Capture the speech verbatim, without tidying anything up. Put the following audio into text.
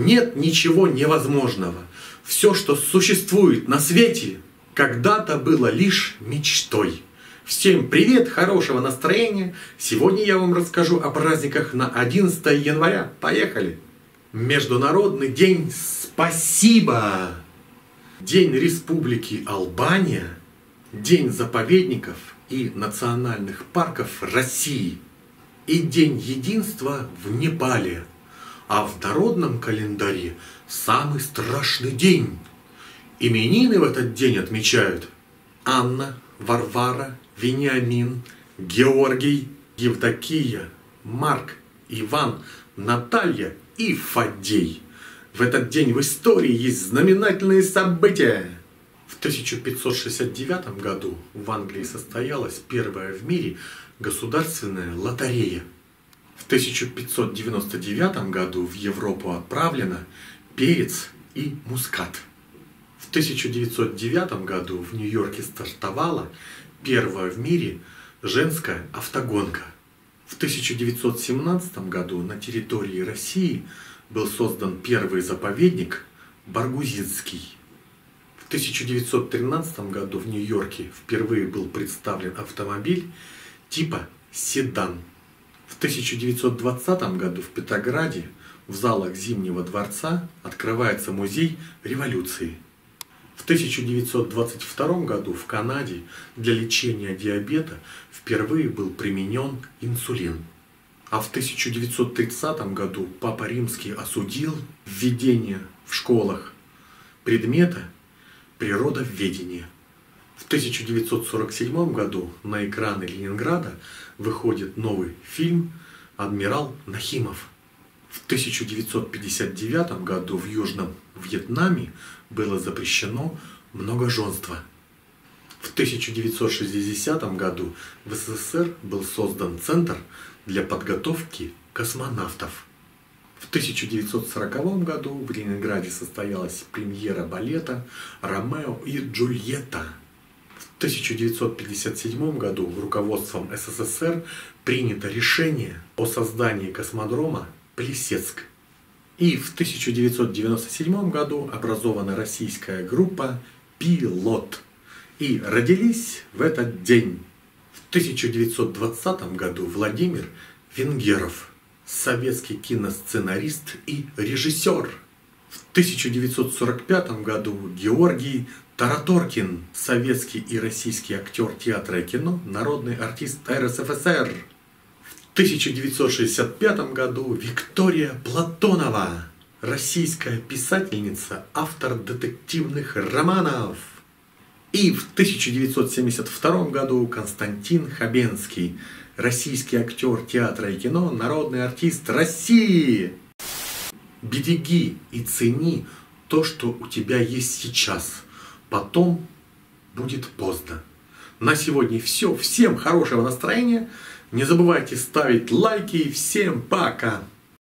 Нет ничего невозможного. Все, что существует на свете, когда-то было лишь мечтой. Всем привет, хорошего настроения. Сегодня я вам расскажу о праздниках на одиннадцатое января. Поехали! Международный день спасибо! День Республики Албания, День заповедников и национальных парков России и День единства в Непале. А в народном календаре самый страшный день. Именины в этот день отмечают Анна, Варвара, Вениамин, Георгий, Евдокия, Марк, Иван, Наталья и Фаддей. В этот день в истории есть знаменательные события. В тысяча пятьсот шестьдесят девятом году в Англии состоялась первая в мире государственная лотерея. В тысяча пятьсот девяносто девятом году в Европу отправлено перец и мускат. В тысяча девятьсот девятом году в Нью-Йорке стартовала первая в мире женская автогонка. В тысяча девятьсот семнадцатом году на территории России был создан первый заповедник Баргузинский. В тысяча девятьсот тринадцатом году в Нью-Йорке впервые был представлен автомобиль типа седан. В тысяча девятьсот двадцатом году в Петрограде в залах Зимнего дворца открывается музей революции. В тысяча девятьсот двадцать втором году в Канаде для лечения диабета впервые был применен инсулин. А в тысяча девятьсот тридцатом году Папа Римский осудил введение в школах предмета природоведения. В тысяча девятьсот сорок седьмом году на экраны Ленинграда выходит новый фильм «Адмирал Нахимов». В тысяча девятьсот пятьдесят девятом году в Южном Вьетнаме было запрещено многоженство. В тысяча девятьсот шестидесятом году в СССР был создан Центр для подготовки космонавтов. В тысяча девятьсот сороковом году в Ленинграде состоялась премьера балета «Ромео и Джульетта». В тысяча девятьсот пятьдесят седьмом году руководством СССР принято решение о создании космодрома Плесецк. И в тысяча девятьсот девяносто седьмом году образована российская группа «Пилот». И родились в этот день. В тысяча девятьсот двадцатом году Владимир Венгеров, советский киносценарист и режиссер. В тысяча девятьсот сорок пятом году Георгий Тараторкин, советский и российский актер театра и кино, народный артист РСФСР. В тысяча девятьсот шестьдесят пятом году Виктория Платонова, российская писательница, автор детективных романов. И в тысяча девятьсот семьдесят втором году Константин Хабенский, российский актер театра и кино, народный артист России. Береги и цени то, что у тебя есть сейчас. Потом будет поздно. На сегодня все. Всем хорошего настроения. Не забывайте ставить лайки. Всем пока.